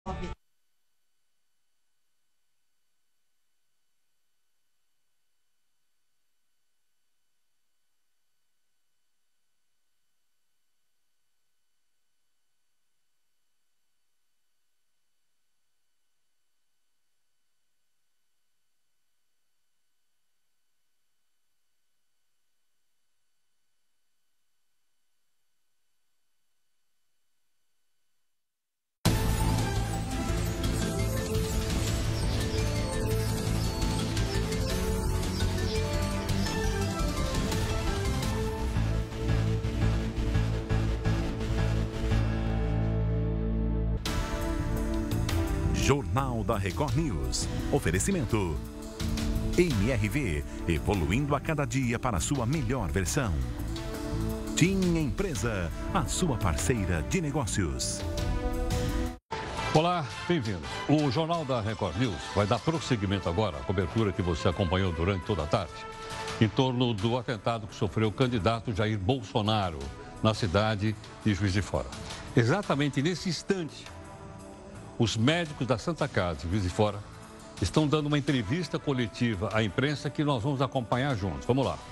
Jornal da Record News. Oferecimento. MRV, evoluindo a cada dia para a sua melhor versão. TIM Empresa, a sua parceira de negócios. Olá, bem-vindos. O Jornal da Record News vai dar prosseguimento agora à cobertura que você acompanhou durante toda a tarde, em torno do atentado que sofreu o candidato Jair Bolsonaro na cidade de Juiz de Fora. Exatamente nesse instante, os médicos da Santa Casa de Juiz de Fora estão dando uma entrevista coletiva à imprensa que nós vamos acompanhar juntos. Vamos lá.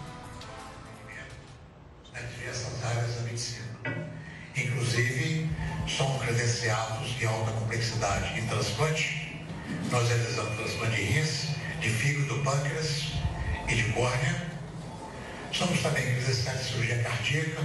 Nas diversas áreas da medicina. Inclusive, são credenciados de alta complexidade em transplante. Nós realizamos transplante de rins, de fígado, pâncreas e de córnea. Somos também credenciados em cirurgia cardíaca,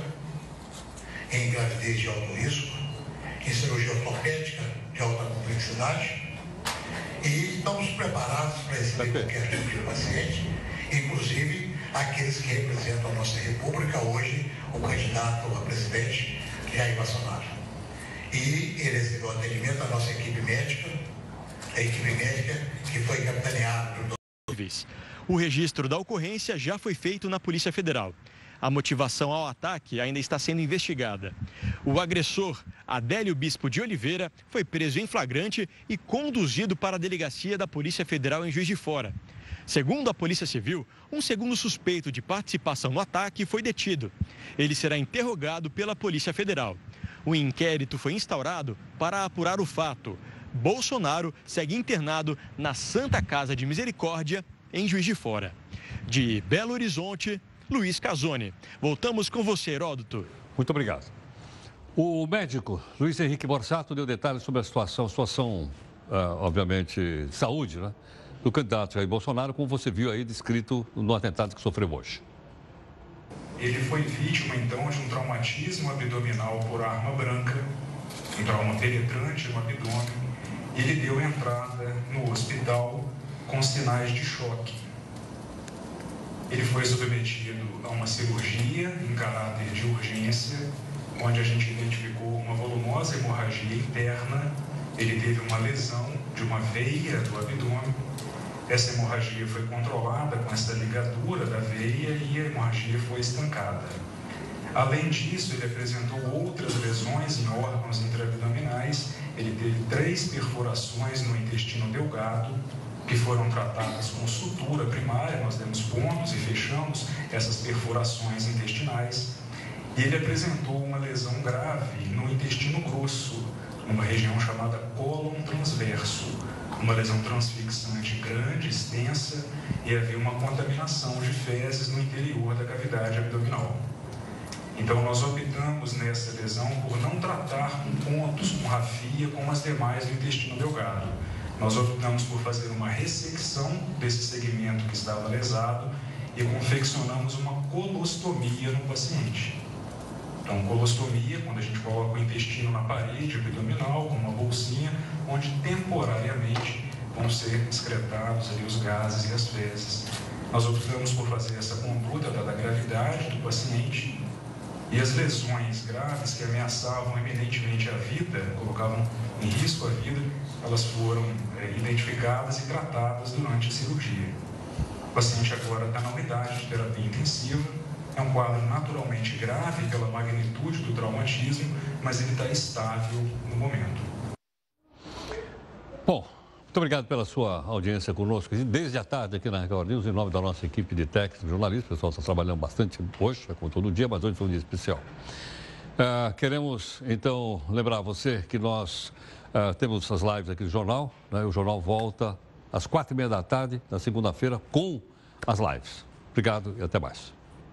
em gravidez de alto risco, em cirurgia ortopédica de alta complexidade, e estamos preparados para receber qualquer tipo de paciente, inclusive aqueles que representam a nossa República hoje, o candidato a presidente, Jair Bolsonaro. E ele recebeu atendimento da nossa equipe médica, a equipe médica que foi capitaneada por todos. O registro da ocorrência já foi feito na Polícia Federal. A motivação ao ataque ainda está sendo investigada. O agressor, Adélio Bispo de Oliveira, foi preso em flagrante e conduzido para a delegacia da Polícia Federal em Juiz de Fora. Segundo a Polícia Civil, um segundo suspeito de participação no ataque foi detido. Ele será interrogado pela Polícia Federal. O inquérito foi instaurado para apurar o fato. Bolsonaro segue internado na Santa Casa de Misericórdia, em Juiz de Fora. De Belo Horizonte, Luiz Casoni. Voltamos com você, Heródoto. Muito obrigado. O médico Luiz Henrique Borsato deu detalhes sobre a situação obviamente, de saúde, né, do candidato Jair Bolsonaro, como você viu aí descrito no atentado que sofreu hoje. Ele foi vítima, então, de um traumatismo abdominal por arma branca, um trauma penetrante no abdômen. Ele deu entrada no hospital com sinais de choque. Ele foi submetido a uma cirurgia em caráter de urgência, onde a gente identificou uma volumosa hemorragia interna. Ele teve uma lesão de uma veia do abdômen. Essa hemorragia foi controlada com essa ligadura da veia e a hemorragia foi estancada. Além disso, ele apresentou outras lesões em órgãos intraabdominais. Ele teve 3 perfurações no intestino delgado, que foram tratadas com sutura primária. Nós demos pontos e fechamos essas perfurações intestinais. E ele apresentou uma lesão grave no intestino grosso, numa região chamada cólon transverso, uma lesão transfixante grande, extensa, e havia uma contaminação de fezes no interior da cavidade abdominal. Então, nós optamos nessa lesão por não tratar com pontos, com rafia, como as demais do intestino delgado. Nós optamos por fazer uma ressecção desse segmento que estava lesado e confeccionamos uma colostomia no paciente. Então, colostomia, quando a gente coloca o intestino na parede abdominal, com uma bolsinha, onde temporariamente vão ser excretados ali os gases e as fezes. Nós optamos por fazer essa conduta dada a gravidade do paciente, e as lesões graves que ameaçavam eminentemente a vida, colocavam em risco a vida, elas foram identificadas e tratadas durante a cirurgia. O paciente agora está na unidade de terapia intensiva. É um quadro naturalmente grave pela magnitude do traumatismo, mas ele está estável no momento. Bom, muito obrigado pela sua audiência conosco. Desde a tarde aqui na Record News, em nome da nossa equipe de técnicos e jornalistas, o pessoal está trabalhando bastante hoje, como todo dia, mas hoje foi um dia especial. Queremos, então, lembrar você que nós Temos as lives aqui do jornal, né? O jornal volta às 4h30 da tarde, na segunda-feira, com as lives. Obrigado e até mais.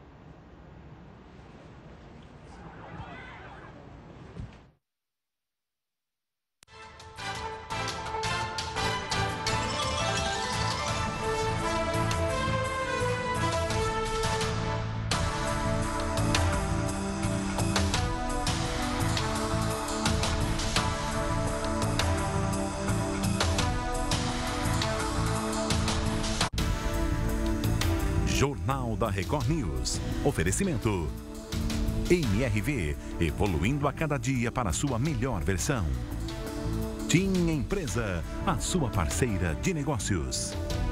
Jornal da Record News. Oferecimento. MRV, evoluindo a cada dia para a sua melhor versão. TIM Empresa, a sua parceira de negócios.